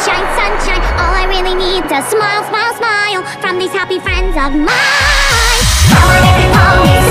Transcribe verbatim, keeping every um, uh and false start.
sunshine, sunshine. All I really need is a smile, smile, smile from these happy friends of mine. Come on, everybody.